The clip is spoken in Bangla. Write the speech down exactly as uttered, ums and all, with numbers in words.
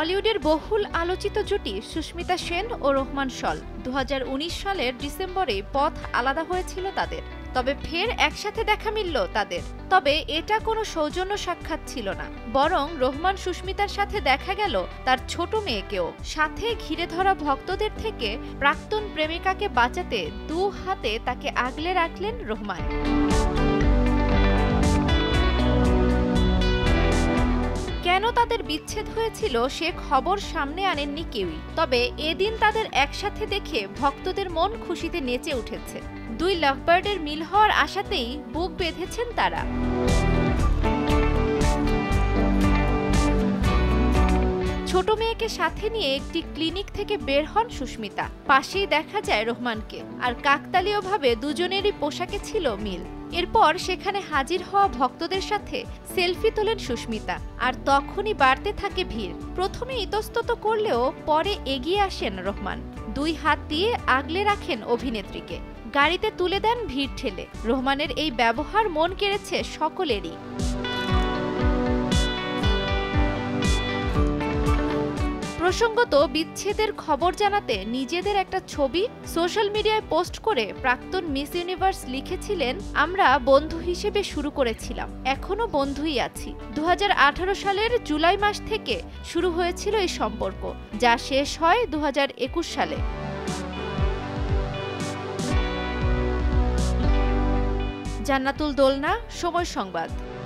বলিউডের বহুল আলোচিত জুটি সুস্মিতা সেন ও রোহমান শল দু হাজার উনিশ সালের ডিসেম্বরে পথ আলাদা হয়েছিল তাদের। তবে ফের একসাথে দেখা মিলল তাদের। তবে এটা কোনো সৌজন্য সাক্ষাৎ ছিল না, বরং রোহমান সুস্মিতার সাথে দেখা গেল তার ছোট মেয়েকেও। সাথে ঘিরে ধরা ভক্তদের থেকে প্রাক্তন প্রেমিকাকে বাঁচাতে দু হাতে তাকে আগলে রাখলেন রোহমান। কেন তাদের বিচ্ছেদ হয়েছিল সে খবর সামনে আনেননি কেউই। তবে এদিন তাদের একসাথে দেখে ভক্তদের মন খুশিতে নেচে উঠেছে। দুই লাভবার্ডের মিল হওয়ার আশাতেই বুক বেঁধেছেন তারা। ছোট মেয়েকে সাথে নিয়ে একটি ক্লিনিক থেকে বের হন সুস্মিতা। পাশেই দেখা যায় রোহমানকে, আর কাকতালীয়ভাবে দুজনেরই পোশাকে ছিল মিল। এরপর সেখানে হাজির হওয়া ভক্তদের সাথে সেলফি তোলেন সুস্মিতা, আর তখনই বাড়তে থাকে ভিড়। প্রথমে ইতস্তত করলেও পরে এগিয়ে আসেন রোহমান, দুই হাত দিয়ে আগলে রাখেন অভিনেত্রীকে, গাড়িতে তুলে দেন ভিড় ঠেলে। রোহমানের এই ব্যবহার মন কেড়েছে সকলেরই। প্রসঙ্গত, বিচ্ছেদের খবর জানাতে নিজেদের একটা ছবি সোশ্যাল মিডিয়ায় পোস্ট করে প্রাক্তন মিস ইউনিভার্স লিখেছিলেন, আমরা বন্ধু হিসেবে শুরু করেছিলাম, এখনো বন্ধুই আছি। দু হাজার আঠারো সালের জুলাই মাস থেকে শুরু হয়েছিল এই সম্পর্ক, যা শেষ হয় দু হাজার একুশ সালে। জান্নাতুল দোলনা, সময় সংবাদ।